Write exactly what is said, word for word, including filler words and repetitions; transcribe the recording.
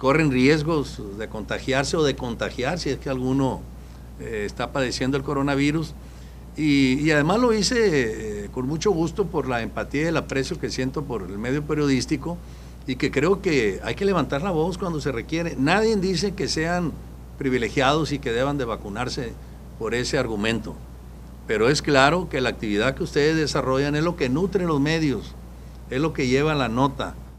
corren riesgos de contagiarse o de contagiar si es que alguno eh, está padeciendo el coronavirus. Y, y además lo hice eh, con mucho gusto por la empatía y el aprecio que siento por el medio periodístico, y que creo que hay que levantar la voz cuando se requiere. Nadie dice que sean privilegiados y que deban de vacunarse por ese argumento, pero es claro que la actividad que ustedes desarrollan es lo que nutre los medios, es lo que lleva la nota,